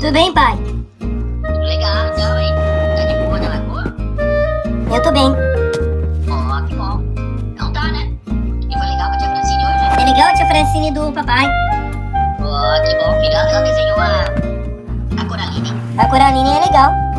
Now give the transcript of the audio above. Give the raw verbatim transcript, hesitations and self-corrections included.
Tudo bem, pai? Tudo legal, então, hein? Tá de boa na lagoa? Eu tô bem. Ó, que bom. Então tá, né? E foi legal com a tia Francine hoje? É legal a tia Francine do papai. Ó, que bom, filho. Ela ela desenhou a... a Coraline. A Coraline é legal.